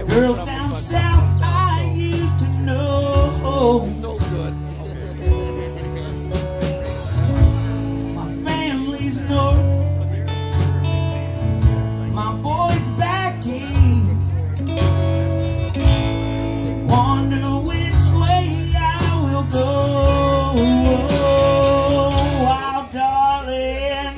Girls down south I used to know. So good. My family's north, my boys back east. They wonder which way I will go. While darling,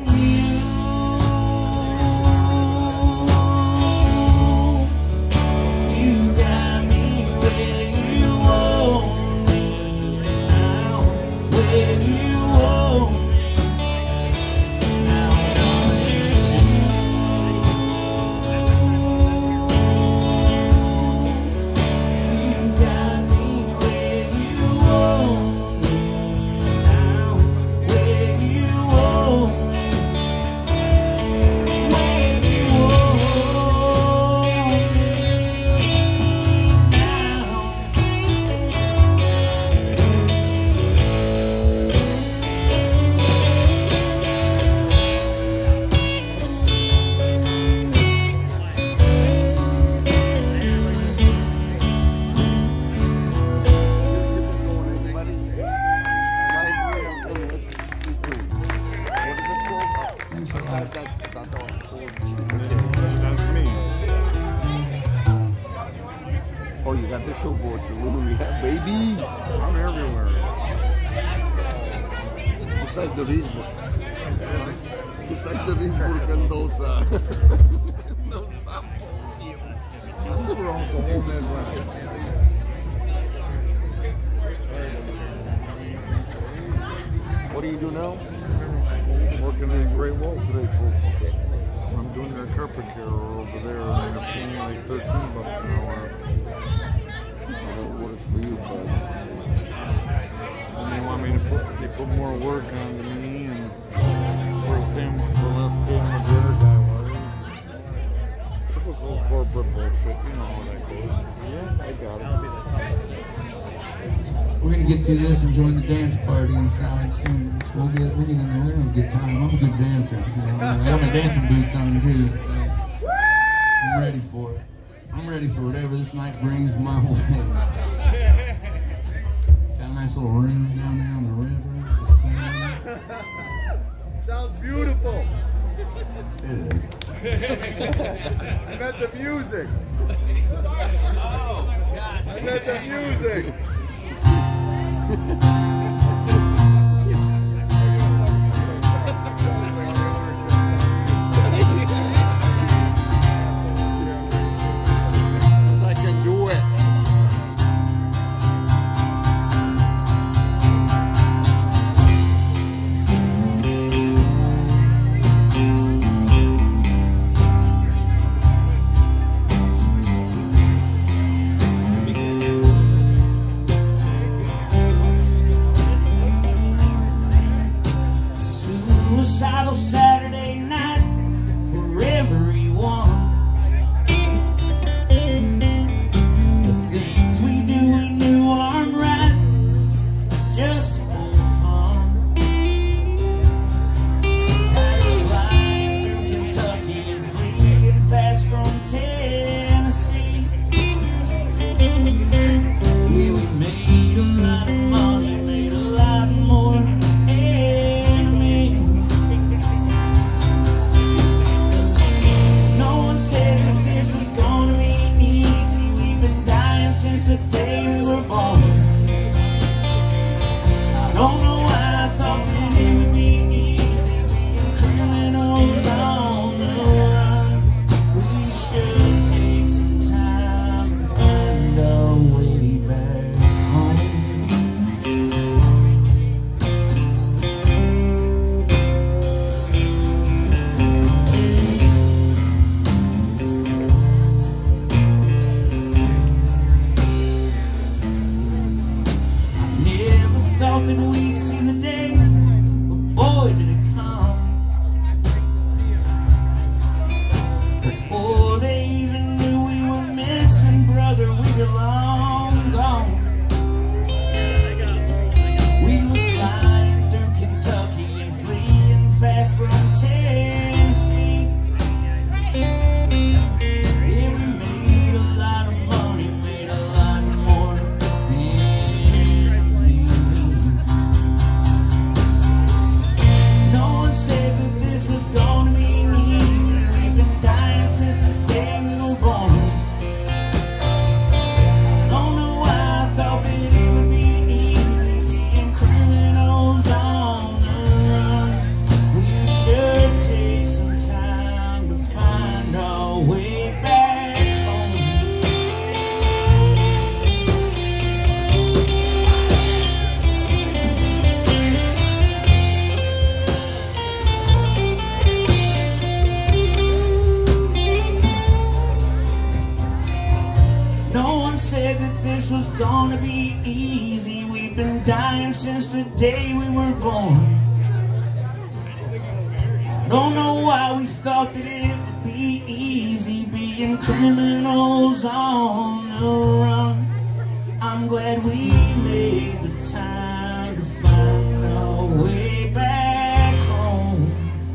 you got me where you want me now, where you want me now, you got me where you want me now, where you want me, where you want Oh, you got the showboat, yeah, baby. I'm everywhere. Besides the Risburg. Besides the Risburg and those, those sample fields. We're on the whole Midwest. What do you do now? Working in Great Wolf. I'm doing their carpet care over there, and they're paying me like $13 an hour. What is for you, bud? And they want me to they put more work on me, and for the same, for less pay than what the other guy was. Typical corporate bullshit, you know how that goes. Yeah, I got it. We're gonna get to this and join the dance party inside soon. So we'll get in there. We're gonna have a good time. I'm a good dancer. I got my dancing boots on too. So I'm ready for it. I'm ready for whatever this night brings my way. Got a nice little room down there on the river. The sun. Sounds beautiful. It is. I meant the music. I meant the music. I can do it. said that this was gonna be easy. We've been dying since the day we were born. Don't know why we thought that it would be easy being criminals on the run. I'm glad we made the time to find our way back home.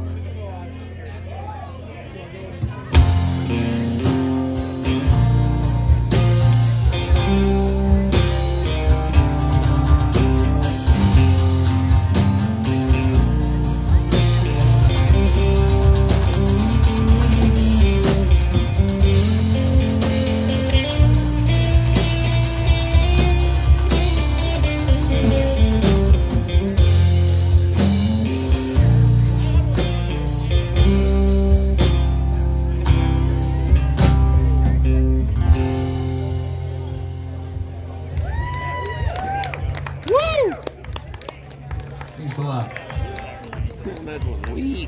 Thanks a lot. That was weak.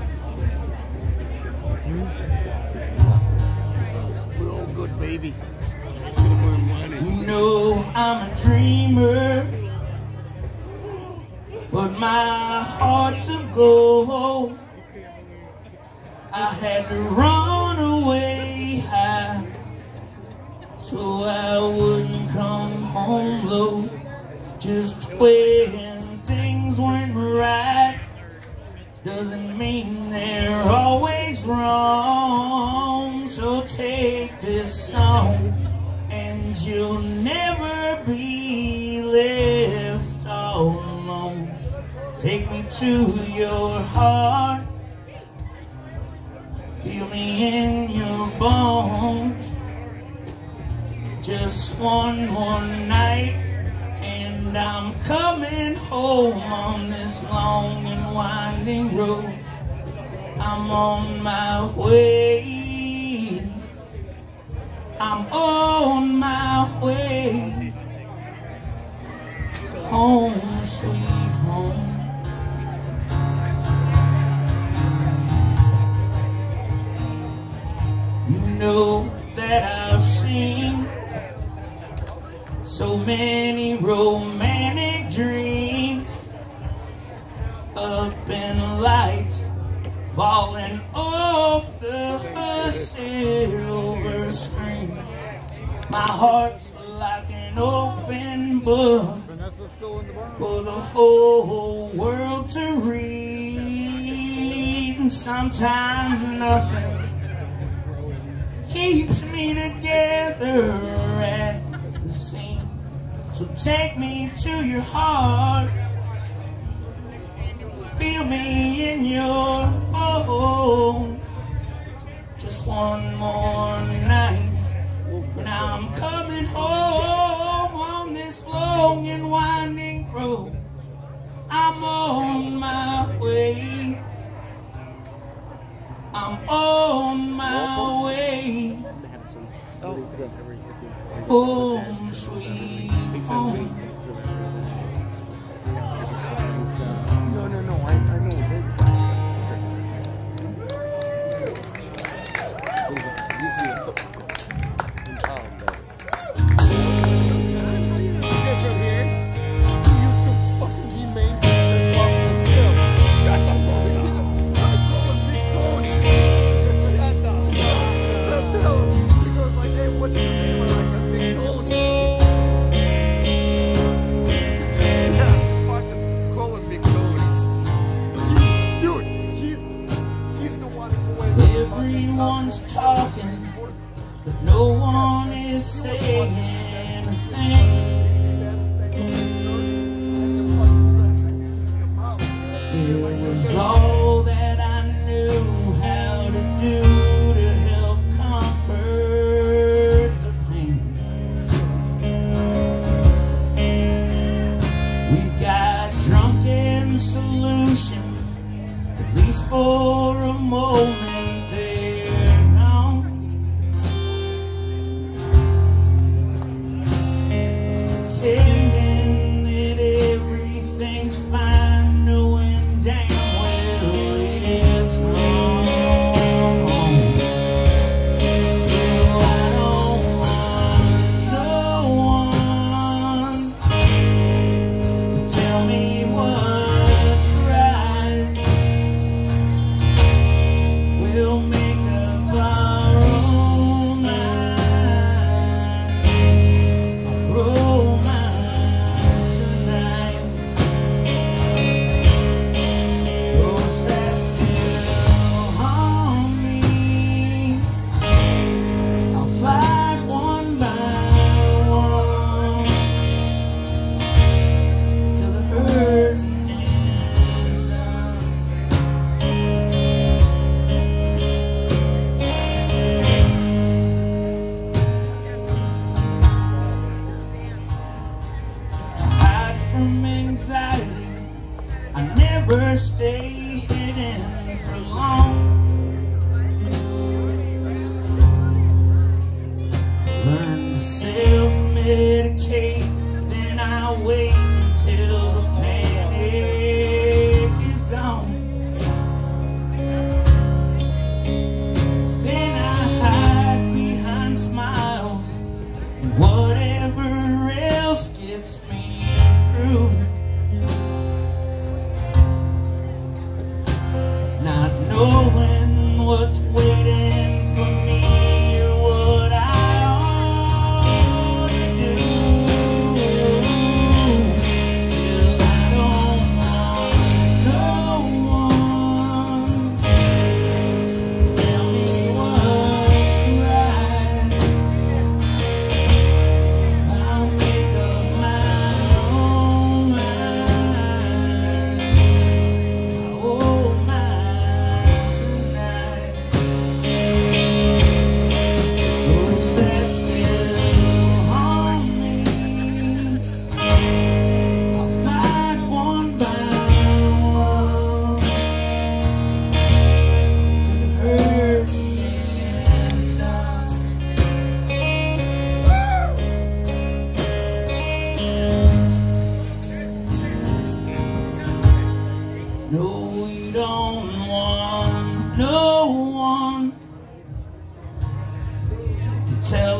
We're all good, baby. You know I'm a dreamer, but my heart's of gold. I had to run away high, so I wouldn't come home low. Just when things went right doesn't mean they're always wrong. So take this song and you'll never be left all alone. Take me to your heart, feel me in your bones. Just one more night and I'm coming home on this long and winding road. I'm on my way. I'm on my way. Home, sweet home. You know that I've seen so many romantic dreams up in lights falling off the silver screen. My heart's like an open book for the whole world to read. And sometimes nothing keeps me together at the seams. So take me to your heart, feel me in your bones. Just one more night, now I'm coming home on this long and winding road. I'm on my way. I'm on my way. Home, sweet home. No, I know this guy. Usually it's in town, though. He used to fucking be main and fucking film. Shut up, I'm calling Big Tony. Shut up. He goes like, hey, what's your name? I'm like, I'm Big Tony. Everyone's talking, but no one is saying a thing. It was all that I knew how to do to help comfort the pain. We've got drunken solutions, at least for a moment.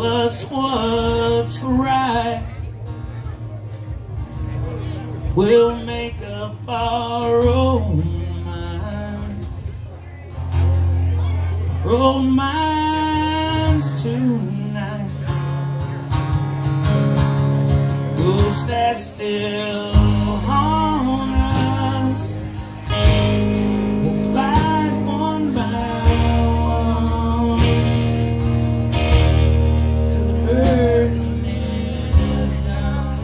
us what's right. We'll make up our own minds tonight. Rules that still haunt us, we'll fight one by one till the hurting is done.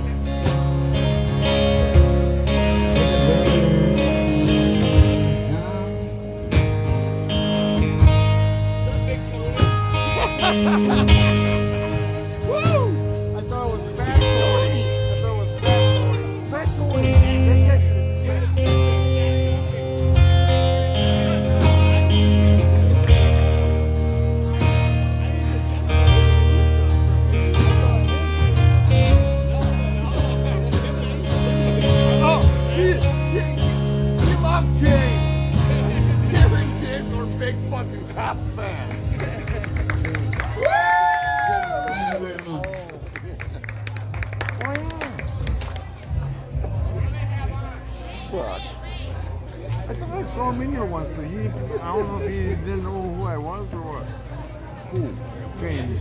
Till the hurting is done. Woo! I thought it was Fat Tony. I thought it was Fat Tony. Fat Tony. Oh, shit. We love James. Him and James are big fucking cop fans. Thank you very much. Fuck. I thought I saw him in here once, but I don't know if he didn't know who I was or what. Who? James.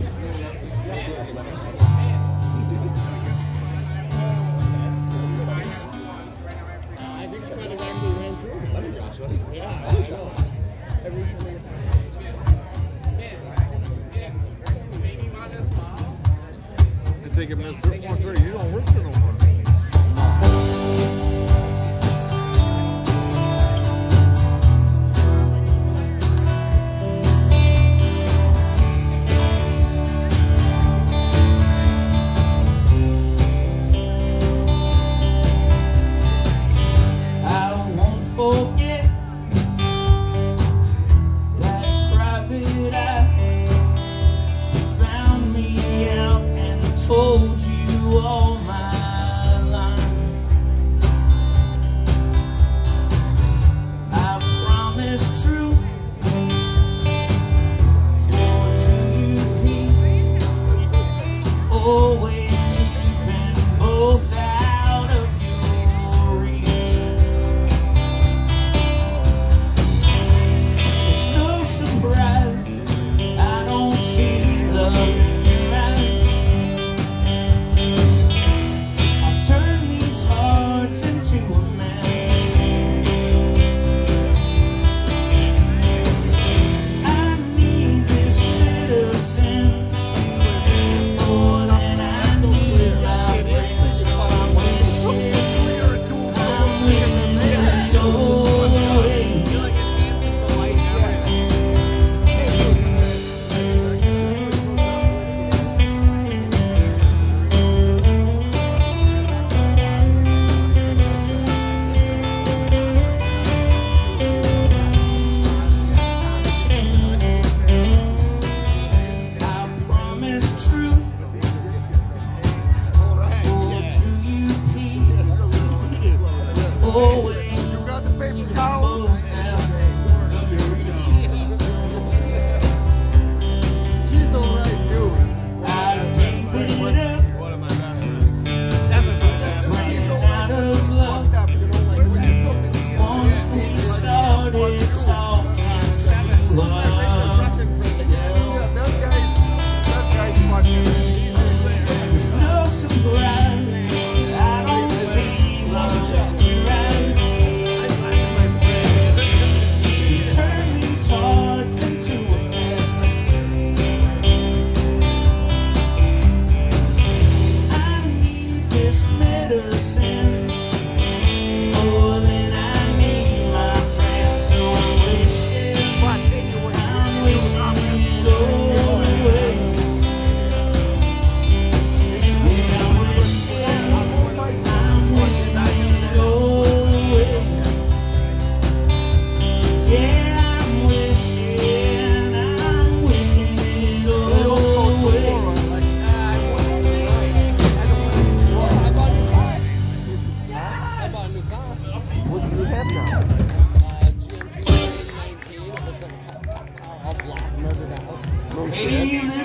I think it missed this one, sir. You don't work for no more. I won't forget that private eye who found me out and told you all my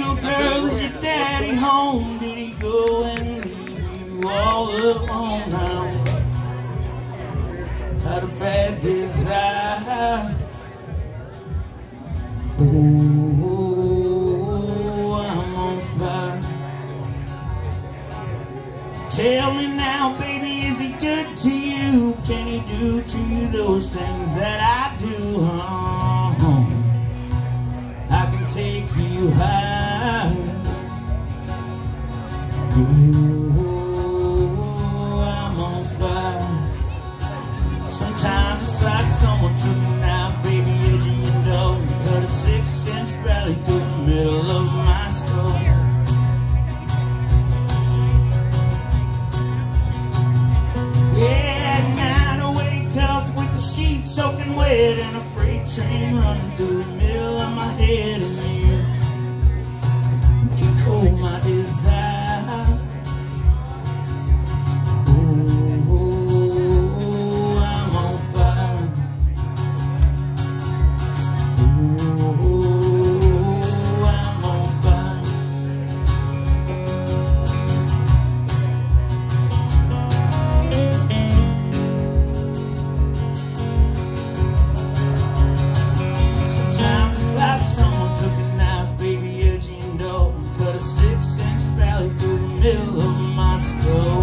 Well, girl, is your daddy home? Did he go and leave you all alone now? Had a bad desire. Oh, I'm on fire. Tell me now, baby, is he good to you? Can he do to you those things that I do? I can take you high. Oh, I'm on fire. Sometimes it's like someone took a knife, baby, edgy and dull, and cut a 6-inch valley through the middle of my skull. Yeah, at night I wake up with the sheets soaking wet and a freight train running through the middle of my head, and you can cool my desire. Oh, I'm on fire. Oh, I'm on fire. Sometimes it's like someone took a knife, baby, edgy and dull, and cut a 6-inch valley through the middle of my skull.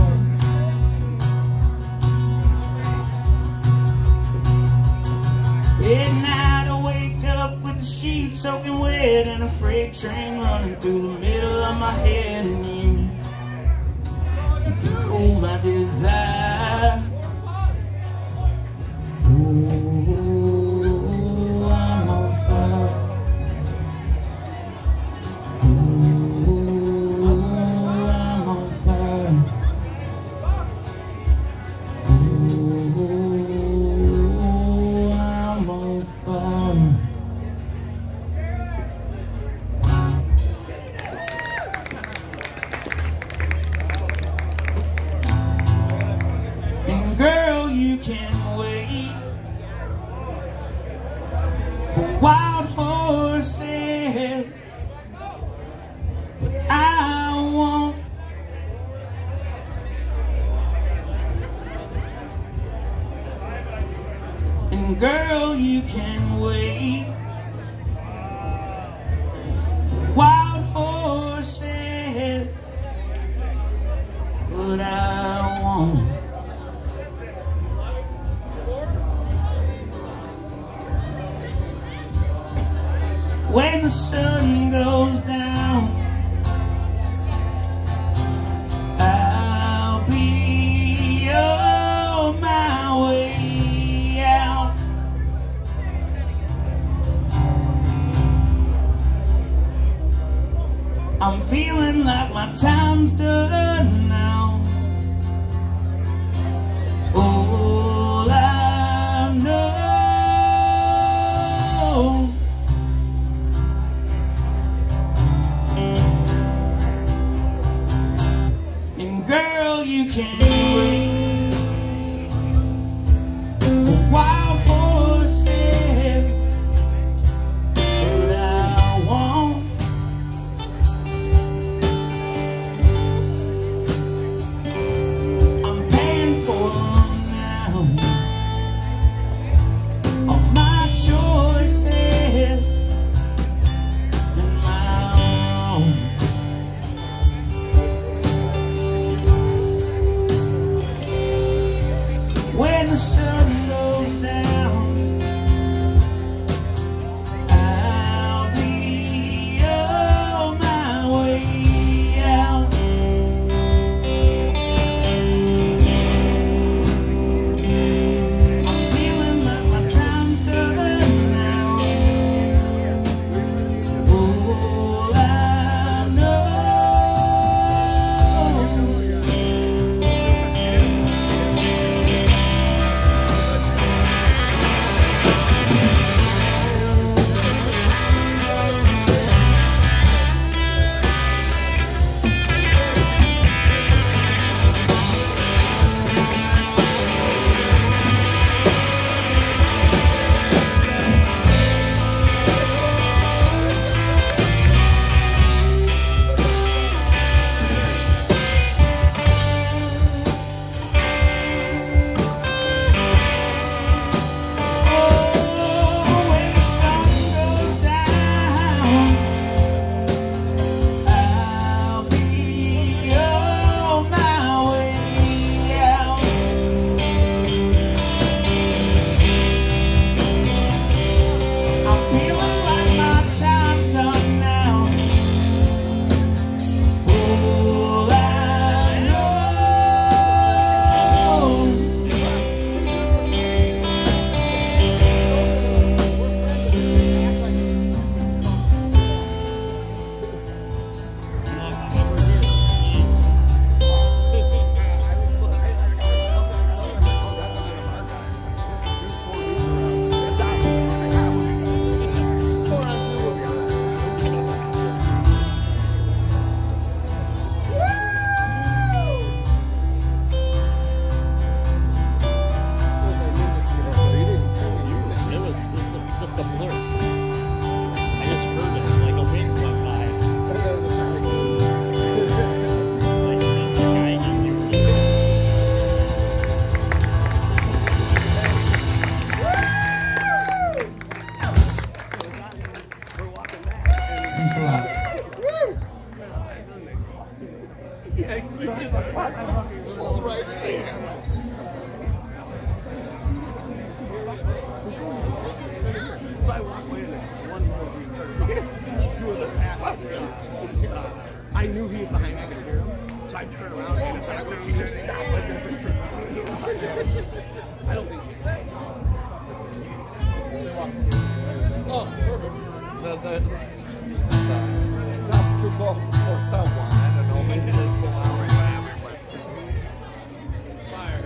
At night I wake up with the sheets soaking wet and a freight train running through the middle of my head, and you can cool my desire. Oh, I'm on fire. Oh, I'm on fire. Oh, I'm on fire. And girl, you can wait for wild horses, but I won't. And girl, you can wait for wild horses, but I won't. When the sun goes down, I'll be on my way out. I'm feeling like my time's done now. All I know, and girl, you can wait for wild horses, but I won't. I'm paying for them now. All my choices and my own. Yeah, so I was like, what? Fall right in. So I walk away like one more green card. Two of the pass. I knew he was behind me, I could hear him. So I turned around and in fact he just stopped like this. I don't think he's oh, perfect. That's good ball for someone. I don't know, maybe they pull out or whatever, but fire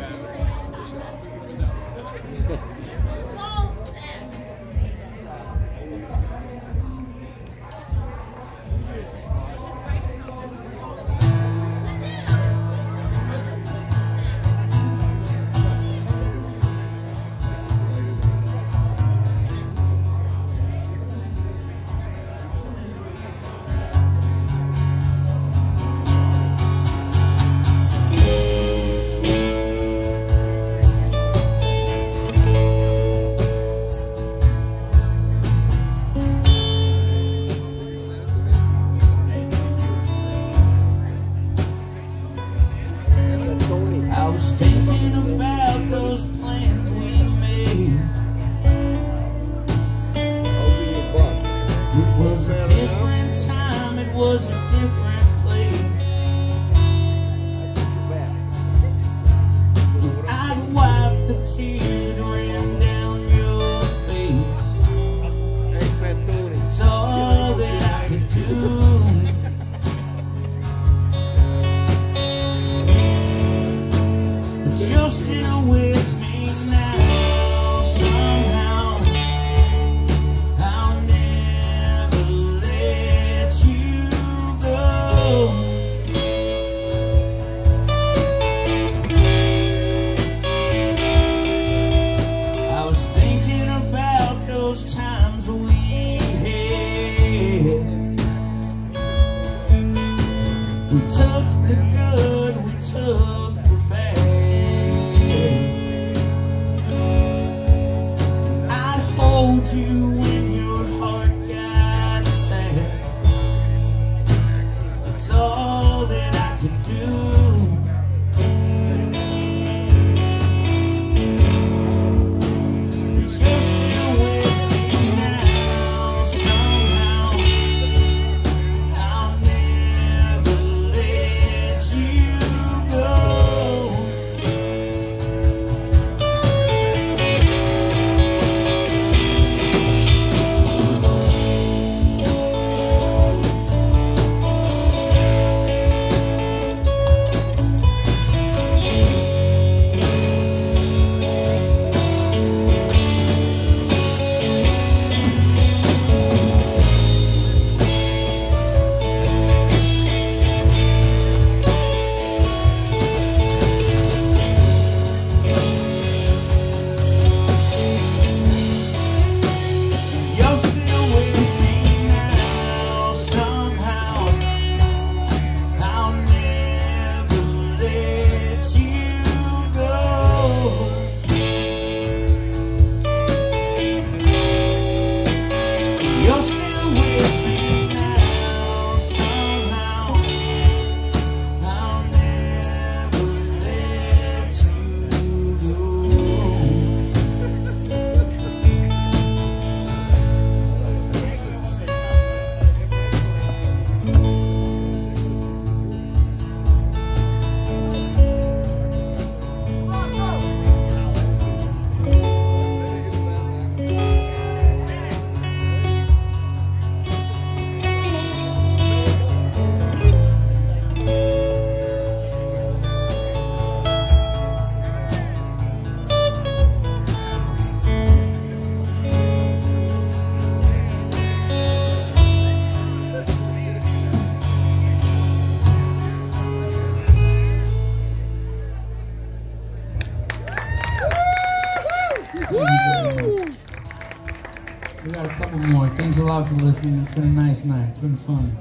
We got a couple more. Thanks a lot for listening. It's been a nice night. It's been fun.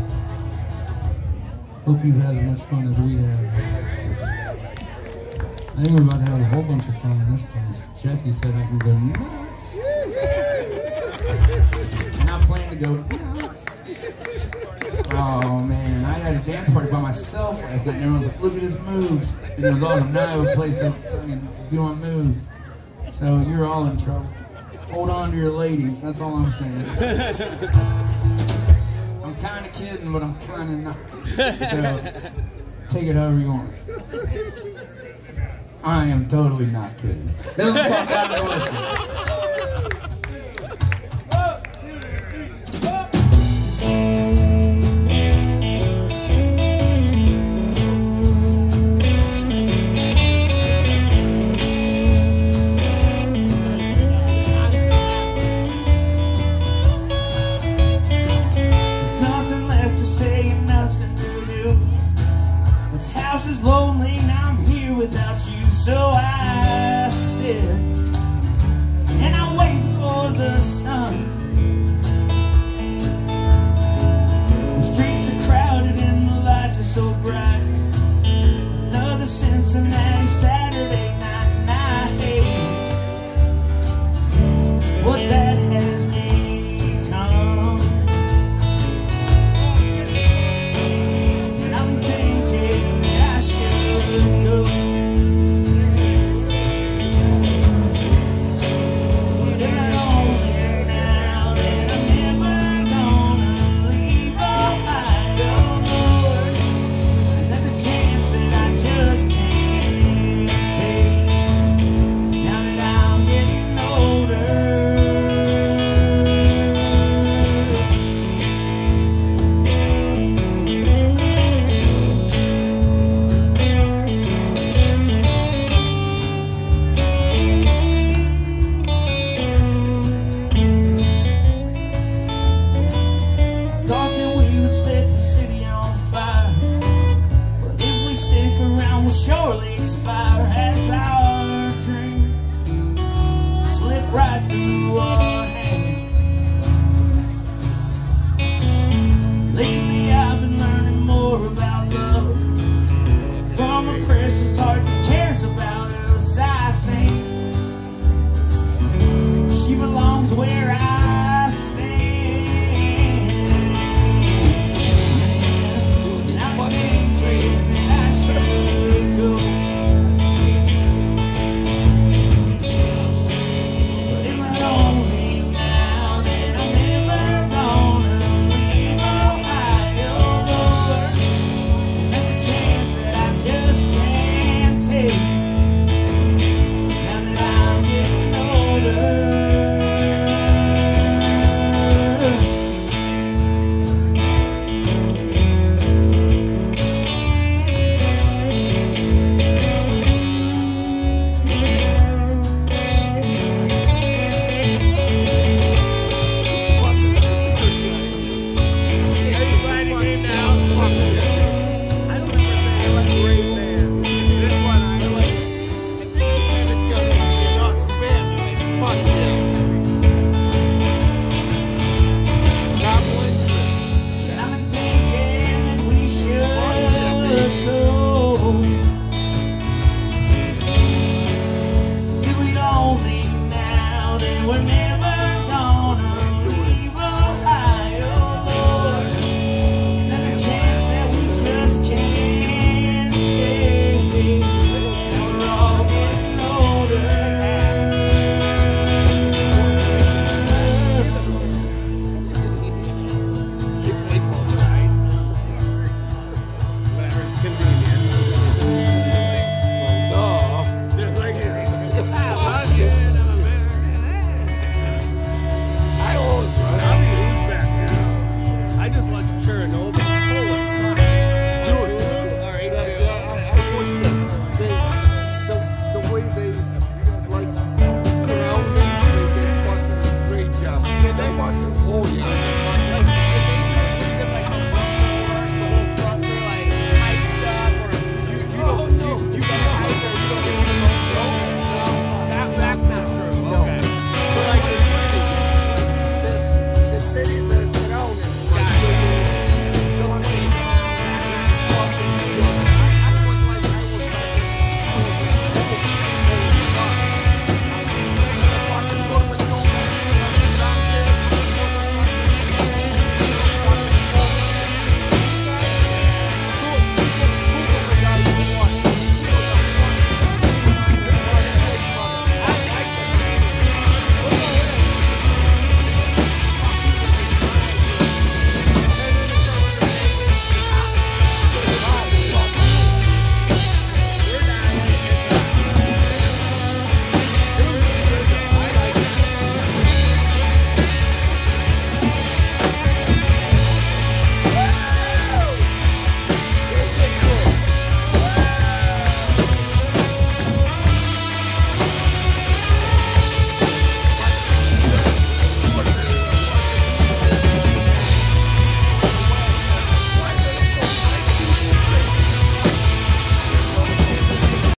Hope you've had as much fun as we have. I think we're about to have a whole bunch of fun in this place. Jesse said I can go nuts. And I plan to go nuts. Oh man, I had a dance party by myself last night, and everyone's like, look at his moves. And it was awesome. Now I have a place to fucking do my moves. So you're all in trouble. Hold on to your ladies, that's all I'm saying. I'm kind of kidding, but I'm kind of not. So take it however you want. I am totally not kidding. This is called God Worship.